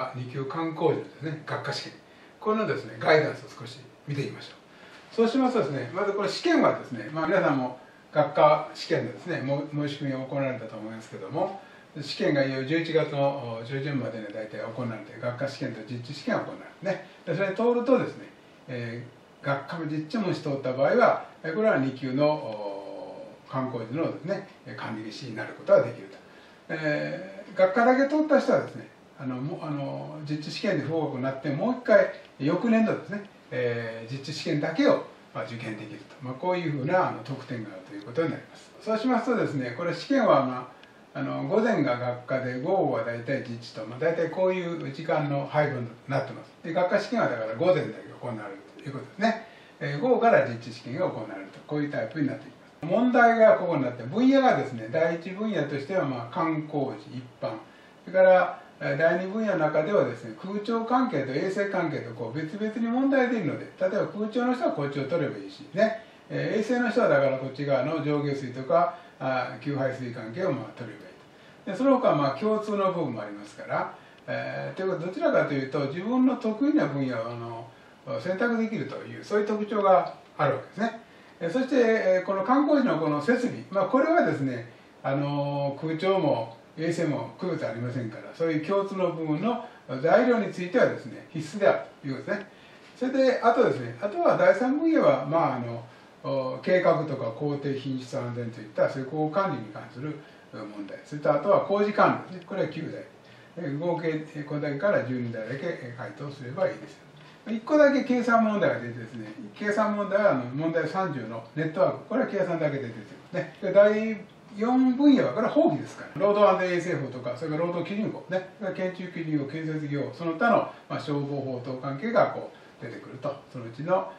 科2級官公授ですね、学科試験、このですねガイダンスを少し見ていきましょう。そうしますとですね、まずこれ試験はですね、皆さんも学科試験でですね申し込みを行われたと思いますけども、試験がいよいよ11月の中旬までに大体行われて、学科試験と実地試験が行われるね。でそれに通るとですね、学科の実地もし通った場合は、これは2級の官公授のですね管理技師になることができると。学科だけ通った人はですね、実地試験で不合格になってもう一回翌年度ですね、実地試験だけを受験できると、こういうふうな特典があるということになります。そうしますとですね、これ試験は、午前が学科で午後は大体実地と、大体こういう時間の配分になってます。で学科試験はだから午前だけ行われるということですね。午後から実地試験が行われると、こういうタイプになっています。問題がここになって、分野がですね、第一分野としては官公示一般、それから第二分野の中ではですね、空調関係と衛生関係とこう別々に問題が出るので、例えば空調の人はこっちを取ればいいしね、衛生の人はだからこっち側の上下水とか給排水関係を取ればいいと。でその他は共通の部分もありますから、ということでどちらかというと自分の得意な分野を選択できるという、そういう特徴があるわけですね。そしてこの観光地のこの設備、これはですね、空調も衛生も区別ありませんから、そういう共通の部分の材料についてはですね必須であるということですね。それであとですね、あとは第三分野は計画とか工程品質安全といった施工管理に関する問題、それとあとは工事管理ですね、これは9題、合計5題から12題だけ回答すればいいです。1個だけ計算問題が出てですね、計算問題は問題30のネットワーク、これは計算だけで出てますね。第4分野はこれは法規ですから、労働安全衛生法とか、それから労働基準法ね、建築基準法、建設業、その他の消防法等関係がこう出てくると、そのうちの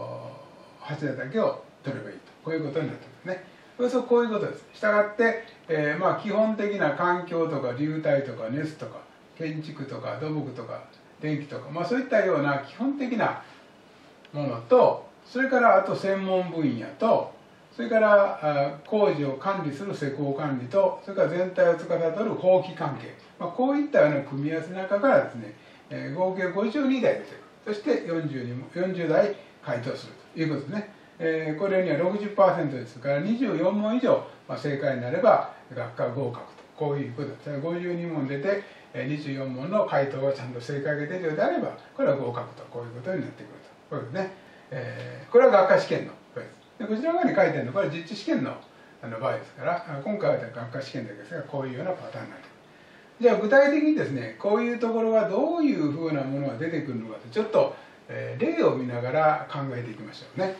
8題だけを取ればいいと、こういうことになってますね。そうこういうことです。したがって、基本的な環境とか流体とか熱とか建築とか土木とか電気とか、そういったような基本的なものと、それからあと専門分野と、それから工事を管理する施工管理と、それから全体を司る法規関係、こういったような組み合わせの中からですね、合計52題出てくる。そして40題回答するということですね。これには 60% ですから24問以上正解になれば学科合格と、こういうことです。52問出て24問の回答がちゃんと正解が出るようであれば、これは合格と、こういうことになってくると、こういうことですね。これは学科試験の場合です。でこちら側に書いてあるのはこれは実地試験の場合ですから、今回は学科試験だけですが、こういうようなパターンになる。じゃあ具体的にですね、こういうところはどういうふうなものが出てくるのかと、ちょっと例を見ながら考えていきましょうね。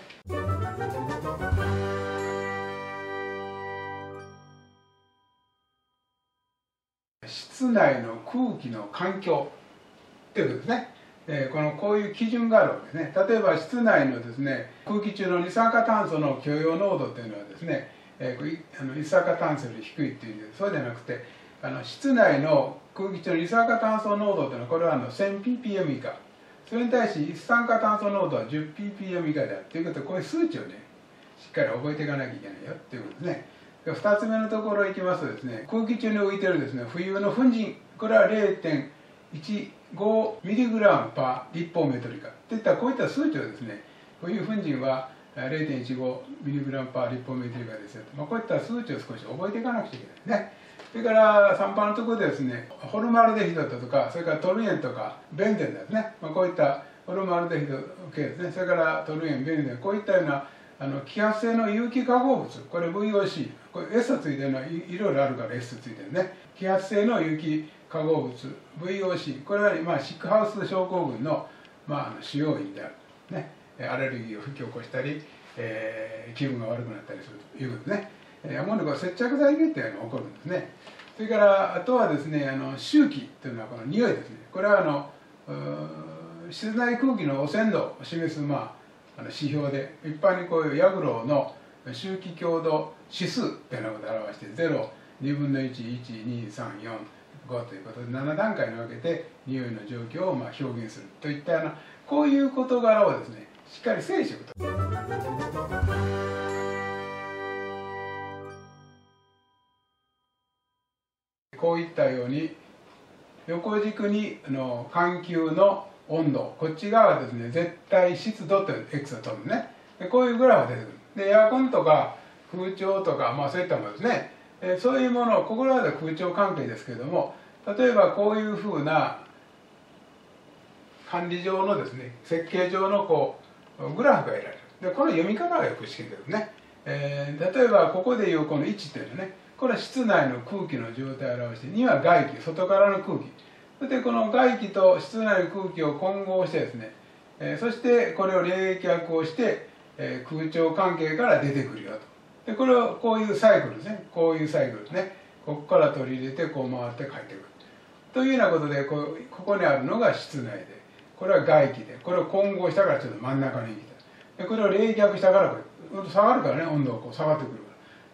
室内の空気の環境ということですね。こういう基準があるわけですね。例えば室内のですね、空気中の二酸化炭素の許容濃度というのはですね、一酸化炭素より低いっていうんで、そうじゃなくて、室内の空気中の二酸化炭素濃度というのは、これは1000ppm 以下。それに対し一酸化炭素濃度は 10ppm 以下であるということで、こういう数値をね、しっかり覚えていかなきゃいけないよっていうことですね。2つ目のところ行きますとですね、空気中に浮いてるですね、浮遊の粉塵、これは 0.15mg パー立方メートル以下といったこういった数値をですね、浮遊粉塵は 0.15mg パー立方メートル以下ですよと、こういった数値を少し覚えていかなくちゃいけないね。それから3番のところでですね、ホルマルデヒドとか、それからトルエンとかベンゼンですね、こういったホルマルデヒド系ですね、それからトルエン、ベンゼン、こういったような揮発性の有機化合物、これ VOC、これ S ついてるのはいろいろあるから S ついてるね。揮発性の有機化合物 VOC、これはシックハウス症候群の主要因である、ね、アレルギーを引き起こしたり、気分が悪くなったりするということですね。アンモニア接着剤類っていうのが起こるんですね。それからあとはですね、周期というのはこの匂いですね。これは室内空気の汚染度を示す指標で、一般にこういうヤグローの周期強度指数というようなことを表して、0、2分の1、1、2、3、4、5ということで7段階に分けて匂いの状況を表現するといったような、こういう事柄をですね、しっかり整理していくと。こういったように横軸に環境の温度、こっち側はですね絶対湿度という X を取るね。でこういうグラフが出てくる。でエアコンとか空調とか、そういったものですね、そういうものを、ここらで空調関係ですけれども、例えばこういうふうな管理上のですね、設計上のグラフが得られる。でこの読み方がよく試験ですね。例えばここでいうこの1っていうのはね、これは室内の空気の状態を表して、2は外気、外からの空気。そしてこの外気と室内の空気を混合してですね、そしてこれを冷却をして、空調関係から出てくるよと。でこれをこういうサイクルですね。こういうサイクルですね。ここから取り入れてこう回って帰ってくる。というようなことでここにあるのが室内で、これは外気で、これを混合したからちょっと真ん中に来た。でこれを冷却したからこれ下がるからね、温度がこう下がってくるから。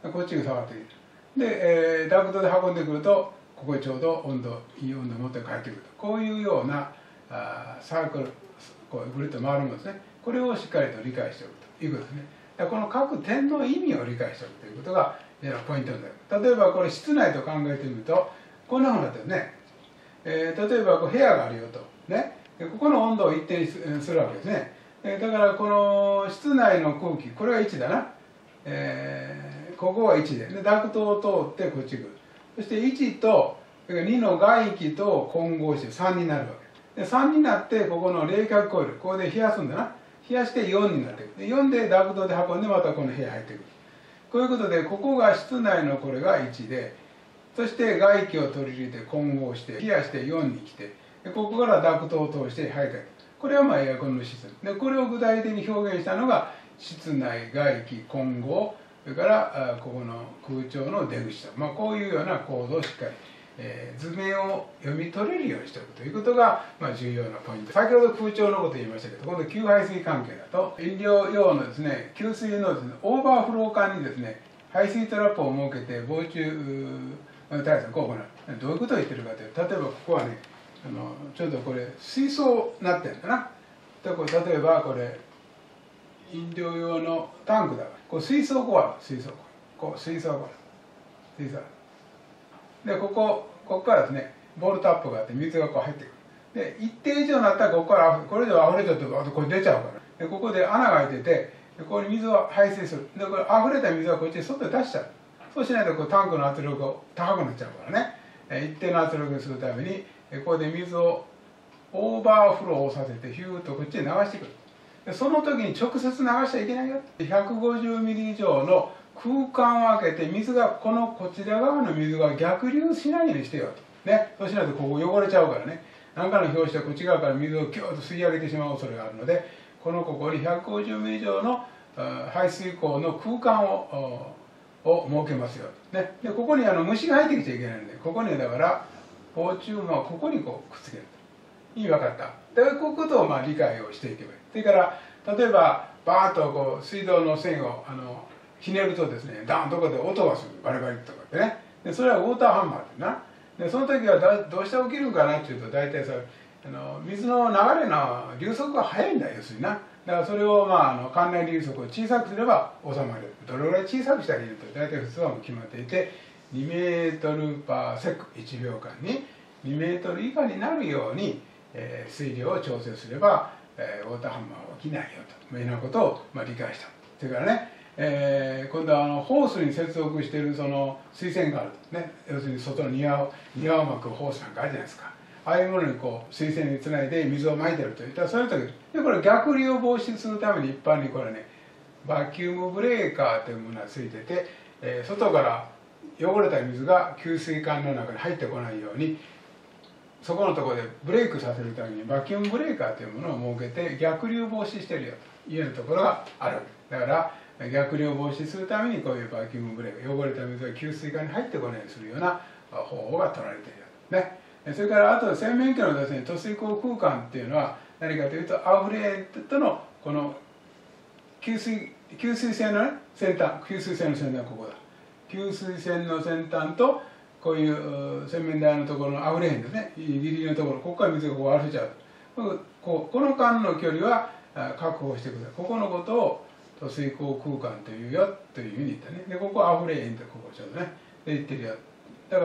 こっちが下がってくる。で、ダクトで運んでくると、ここにちょうどいい温度を持って帰ってくると。こういうようなサークル、こうぐるっと回るものですね。これをしっかりと理解しておくということですね。この各点の意味を理解しておくということがポイントになる。例えばこれ室内と考えてみると、こんなふうになってるね。例えば部屋があるよと。ね。ここの温度を一定にするわけですね。だからこの室内の空気、これが1だな。ここは1で、ダクトを通ってこっち来る。そして1と2の外気と混合して3になるわけ。で3になってここの冷却コイル、ここで冷やすんだな。冷やして4になってくる。で4でダクトで運んでまたこの部屋入ってくる。こういうことでここが室内のこれが1で、そして外気を取り入れて混合して冷やして4に来て、でここからダクトを通して入ってくる。これはエアコンのシステムで、これを具体的に表現したのが室内外気混合、それからここの空調の出口と、こういうような構造をしっかり、図面を読み取れるようにしておくということが、重要なポイント。先ほど空調のことを言いましたけど、今度給排水関係だと飲料用のですね、給水のですね、オーバーフロー管にですね、排水トラップを設けて防虫対策を行う。どういうことを言ってるかというと、例えばここはね、ちょっとこれ水槽になってるんだな。例えばこれ飲料用のタンクだから、こう水槽こうある、水槽こう水槽こう水槽でこからですね、ボールタップがあって水がこう入ってくる。で一定以上になったらここからこれ以上溢れちゃってこれ出ちゃうから、でここで穴が開いてて、ここに水を排水する。でこれ溢れた水はこっちに外に出しちゃう。そうしないとタンクの圧力が高くなっちゃうからね、一定の圧力にするためにここで水をオーバーフローをさせてヒューッとこっちに流してくる。でその時に直接流しちゃいけないよ。150ミリ以上の空間を空けて水がこちら側の水が逆流しないようにしてよと。ね。そうしないとここ汚れちゃうからね。何かの拍子でこっち側から水をキューッと吸い上げてしまう恐れがあるので、ここに150ミリ以上の排水口の空間を設けますよ。ね。でここに虫が入ってきちゃいけないので、ここにだから防虫網をここにくっつけると。いい分かった。でこういうことを理解をしていけばいい。それから例えばバーッと水道の線をひねるとですね、ダーンとこで音がする、バリバリとかってね。でそれはウォーターハンマーってな。でその時はどうして起きるかなっていうと、大体さ水の流れの流速が速いんだ、要するにな。だからそれを管内流速を小さくすれば収まる。どれぐらい小さくしたらいいのと、大体普通はもう決まっていて、2メートルパーセック1秒間に2メートル以下になるように水量を調整すればウォーターハンマーは起きないよというようなことを理解した。それからね、今度はホースに接続しているその水栓があるとね、要するに外の庭を巻くホースなんかあるじゃないですか。ああいうものに水栓につないで水をまいてるといったら、そういう時でこれ逆流を防止するために一般にこれね、バキュームブレーカーというものがついてて、外から汚れた水が給水管の中に入ってこないように、そこのところでブレイクさせるためにバキュームブレーカーというものを設けて逆流防止してるよというようなところがあるわけだから、逆流を防止するためにこういうバキュームブレーカー、汚れた水が給水管に入ってこないようにするような方法が取られているよね。それからあと洗面器のですね、塗水口空間っていうのは何かというと、アフレエントのこの給水栓の、先端、給水栓の先端はここだ。給水栓の先端とこういう洗面台のところのアフレーンですね、ギリギリのところ、ここから水がこう溢れちゃう。この間の距離は確保してください。ここのことを塗水口空間というよというふうに言ったね。でここはアフレーンってここちょうどねで言ってるよ。だから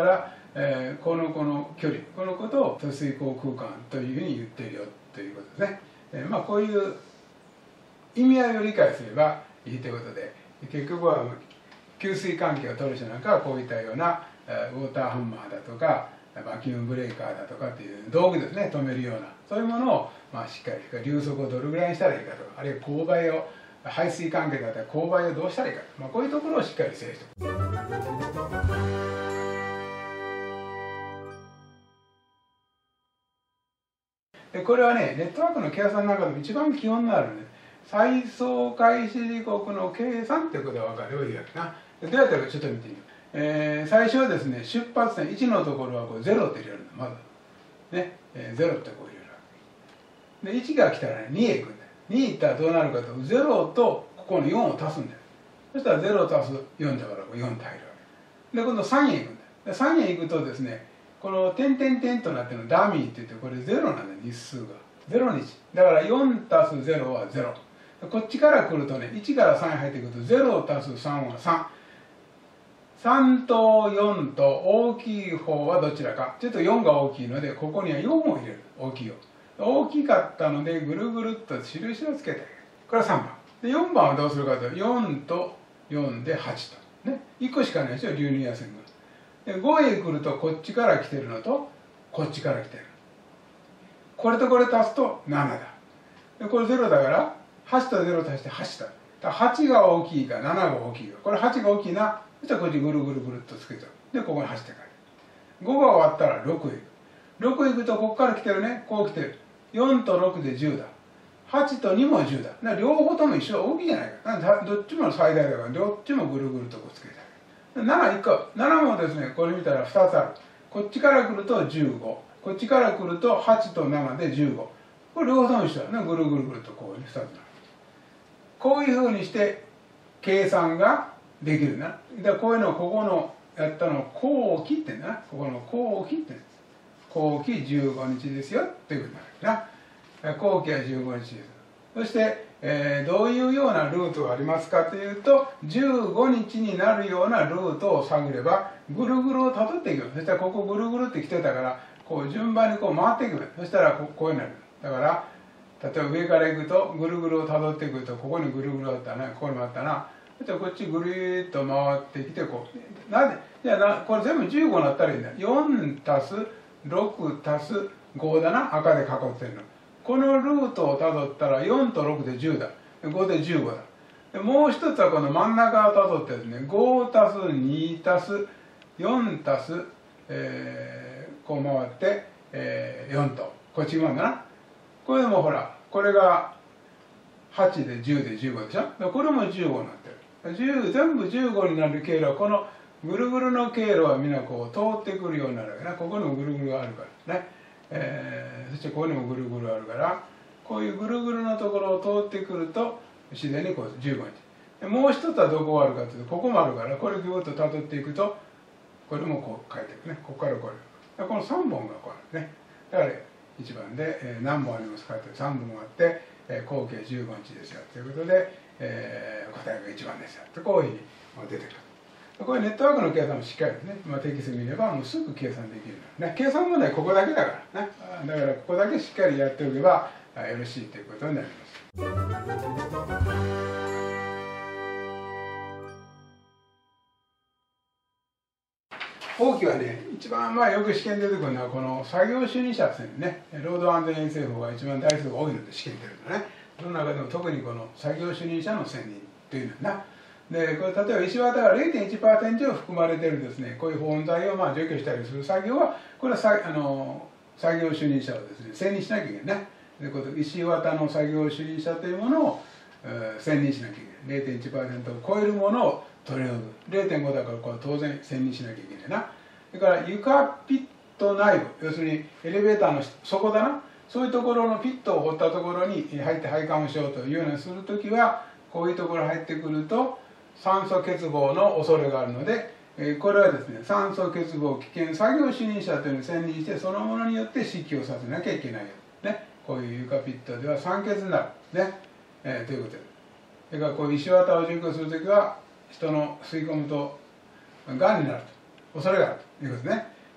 この距離、このことを突水口空間というふうに言っているよということですね。こういう意味合いを理解すればいいということで、結局は給水関係を取る人なんかはこういったようなウォーターハンマーだとかバキュームブレーカーだとかっていう道具ですね、止めるようなそういうものをしっかり流速をどれぐらいにしたらいいかとか、あるいは勾配を排水関係だったら勾配をどうしたらいいかと、こういうところをしっかり整理しておく。これはね、ネットワークの計算の中でも一番基本になるね、再送開始時刻の計算っていうことが分かればいいわけな。どうやったらちょっと見てみよう。最初はですね、出発点1のところはこう0って入れるんだ、まず。ね、0ってこう入れるわけ。で、1が来たらね、2へ行くんだよ。2行ったらどうなるかと、0とここの4を足すんだよ。そしたら0足す4だから4って入るわけ。で、今度3へ行くんだよ。3へ行くとですね、この点々点となってるのダミーって言って、これ0なんだよ、日数が。0日。だから4足す0は0。こっちから来るとね、1から3入ってくると0足す3は3。3と4と大きい方はどちらか。ちょっと4が大きいので、ここには4を入れる。大きいよ。大きかったので、ぐるぐるっと印をつけてあげる。これは3番。で、4番はどうするかというと、4と4で8と。ね。1個しかないでしょ、流入野線が。で、5へ来ると、こっちから来てるのと、こっちから来てる。これとこれ足すと7だ。で、これ0だから、8と0足して8だ。だから8が大きいか7が大きいか。これ8が大きいな。そしたらこっちぐるぐるぐるっとつけちゃう。で、ここに走って帰る。5が終わったら6へ行く。6へ行くと、ここから来てるね。こう来てる。4と6で10だ。8と2も10だ。だから両方とも一緒大きいじゃないか。どっちも最大だから、どっちもぐるぐるとこうつけてあげる。7、1個。7もですね、これ見たら2つある。こっちから来ると15。こっちから来ると8と7で15。これ両方とも一緒だね。ぐるぐるぐるとこう2つなる。こういうふうにして計算ができるな。だからこういうのをここのやったのを後期ってんだな。ここの後期ってんです。後期15日ですよっていうふうになるな。後期は15日です。そして、どういうようなルートがありますかというと、15日になるようなルートを探れば、ぐるぐるをたどっていく。そしたらここぐるぐるって来てたから、こう順番にこう回っていく。そしたらこういうになる。だから、例えば上から行くと、ぐるぐるをたどっていくと、ここにぐるぐるあったな、ここにもあったな。そしたらこっちぐるっと回ってきて、こう。なんで、じゃあこれ全部15になったらいいんだよ。4足す6足す5だな、赤で囲ってるの。このルートをたどったら4と6で10だ。5で15だ。でもう一つはこの真ん中をたどってですね、5足す2足す4足す、こう回って、4と。こっち側だな。これでもほら、これが8で10で15でしょ。これも15になってる。全部15になる経路は、このぐるぐるの経路はみんなこう通ってくるようになるわけな。ここにもぐるぐるがあるからね。そしてここにもぐるぐるあるから、こういうぐるぐるのところを通ってくると、自然にこう15日。もう一つはどこがあるかというと、ここもあるから、これをぐーっと辿っていくと、これもこう書いていくね。ここからこれ。この3本がこうあるね。だから1番で、何本ありますかという3本あって、合計15日ですよということで、答えが1番ですよとこういうふうに出てくる。これネットワークの計算もしっかりね、テキスト見ればもうすぐ計算できる、ね。計算問題ここだけだからね。だからここだけしっかりやっておけばよろしいということになります。後期はね、一番よく試験に出てくるのはこの作業主任者ですね。労働安全衛生法が一番台数が多いので試験に出るんだね。その中でも特にこの作業主任者の選任というのな。で、これ例えば石綿が 0.1% 含まれているですね、こういう保温材を除去したりする作業は、これは作業主任者をですね、選任しなきゃいけないね。で、この石綿の作業主任者というものを、選任しなきゃいけない。0.1% を超えるものを取り除く。0.5 だからこれ当然選任しなきゃいけないな。それから床ピット内部、要するにエレベーターの底だな。そういうところのピットを掘ったところに入って配管をしようというようにするときは、こういうところに入ってくると、酸素欠乏の恐れがあるので、これはですね、酸素欠乏危険作業主任者というのを選任して、そのものによって指揮をさせなきゃいけないよ。ね、こういう床ピットでは酸欠になる。ね、ということです。それからこういう石綿を除去するときは、人の吸い込むと、がんになると。恐れがあるということですね。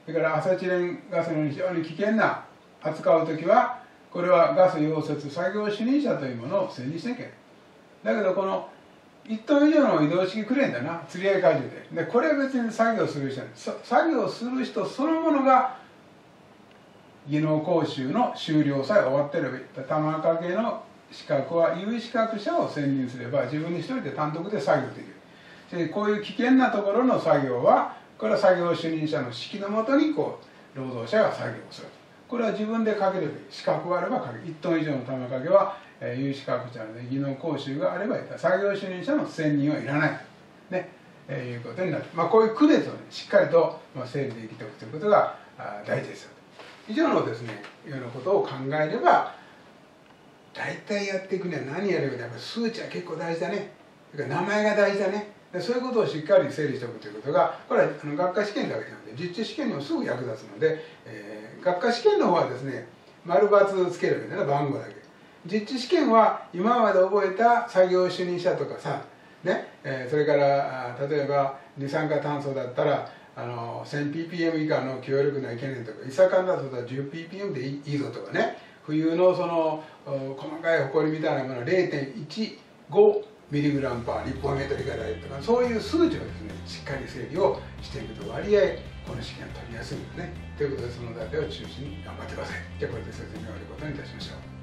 それからアセチレンガスのように非常に危険な扱う時はこれはガス溶接作業主任者というものを選任しなきゃいけない。だけどこの1トン以上の移動式クレーンだな、釣り合い荷重で。これは別に作業する人なんです。作業する人そのものが技能講習の終了さえ終わっていればいい。玉掛けの資格は有資格者を選任すれば自分に一人で単独で作業できる。でこういう危険なところの作業はこれは作業主任者の指揮のもとに労働者が作業をする。これは自分でかければいい。資格があればかける。1トン以上の玉掛けは有資格者で技能講習があればいい。作業主任者の選任はいらないと、ねいうことになる。こういう区別を、しっかりと整理できておくということが大事ですよ。以上のですね、ようなことを考えれば、大体やっていくには何やればいいか、やっぱり数値は結構大事だね。それから名前が大事だね。そういうことをしっかり整理しておくということが、これは学科試験だけじゃなくて、実地試験にもすぐ役立つので、学科試験の方はですね、丸×つければいいんだな、番号だけ。実地試験は今まで覚えた作業主任者とかさ、ねそれから例えば二酸化炭素だったら1000ppm 以下の強力な懸念とか、一酸化炭素だったら 10ppm でいいぞとかね、冬のその細かい埃みたいなものは 0.15mg パー立方メートル以下だよとか、そういう数値をですねしっかり整理をしていくと割合この試験を取りやすいんですね。ということでそのだけを中心に頑張ってください。じゃあこれで説明を終わることにいたしましょう。